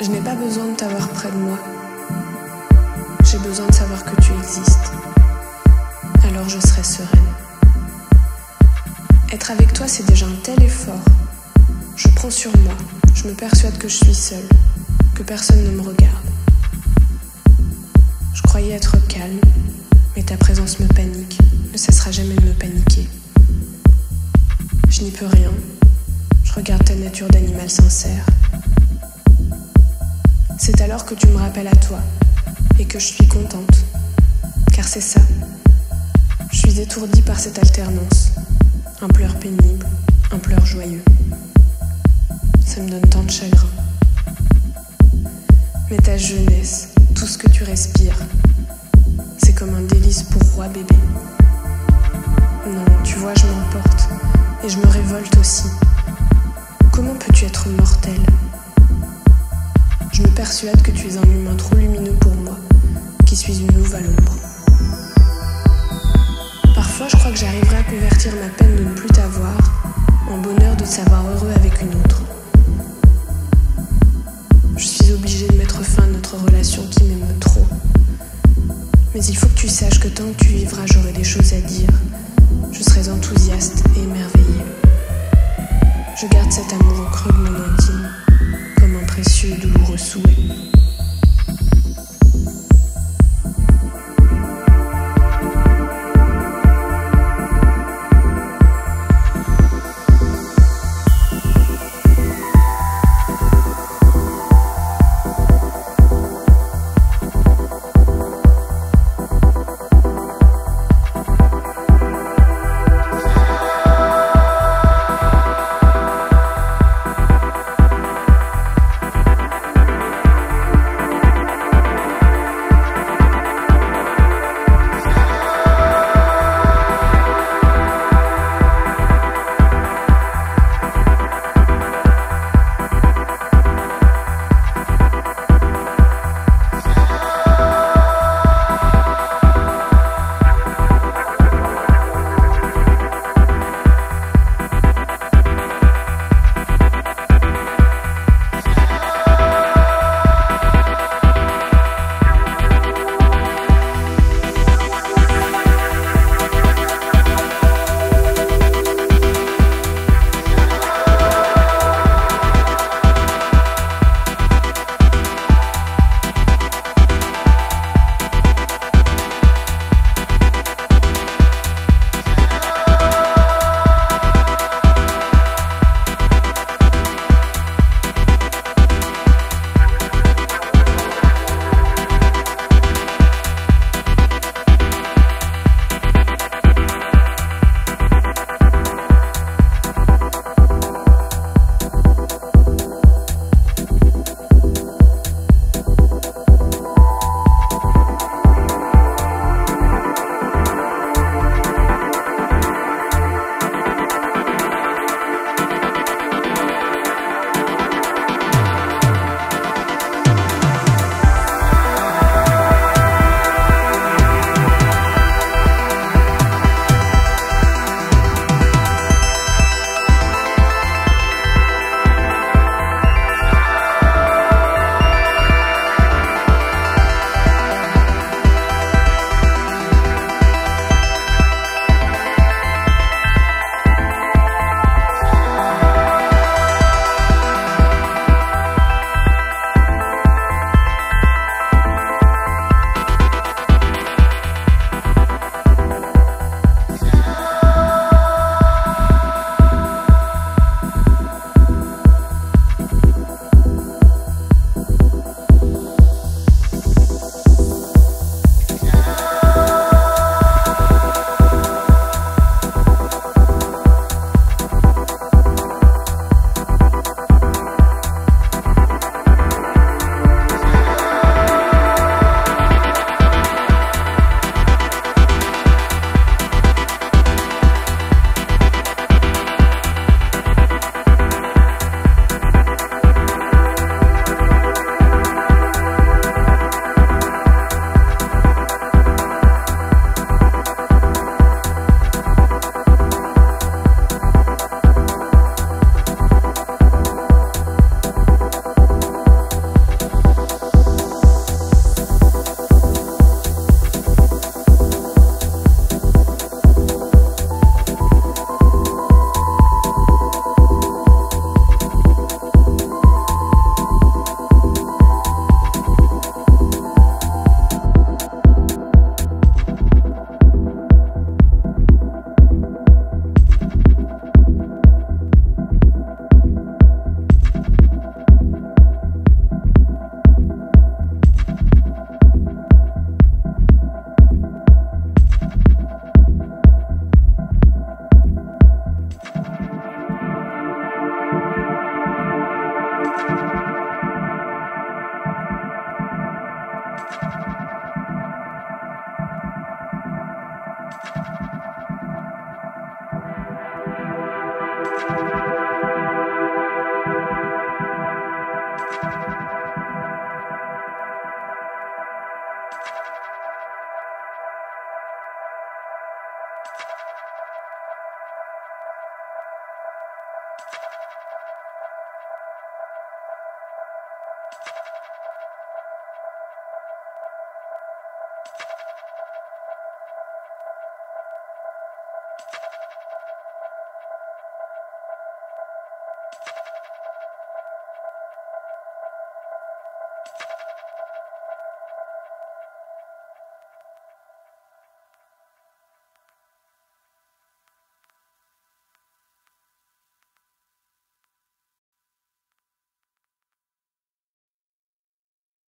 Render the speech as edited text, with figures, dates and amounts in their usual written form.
Je n'ai pas besoin de t'avoir près de moi. J'ai besoin de savoir que tu existes. Alors je serai sereine. Être avec toi, c'est déjà un tel effort. Je prends sur moi. Je me persuade que je suis seule, que personne ne me regarde. Je croyais être calme, mais ta présence me panique, ne cessera jamais de me paniquer. Je n'y peux rien. Je regarde ta nature d'animal sincère. C'est alors que tu me rappelles à toi et que je suis contente. Car c'est ça. Je suis étourdie par cette alternance. Un pleur pénible, un pleur joyeux. Ça me donne tant de chagrin. Mais ta jeunesse, tout ce que tu respires, c'est comme un délice pour roi bébé. Non, tu vois, je m'emporte et je me révolte aussi. Comment peux-tu être mortel ? Je me persuade que tu es un humain trop lumineux pour moi, qui suis une louve à l'ombre. Parfois, je crois que j'arriverai à convertir ma peine de ne plus t'avoir en bonheur de te savoir heureux avec une autre. Je suis obligée de mettre fin à notre relation qui m'émeut trop. Mais il faut que tu saches que tant que tu vivras, j'aurai des choses à dire. Je serai enthousiaste et émerveillée. Je garde cet amour au creux de mon intime, comme un précieux et douloureux souhait.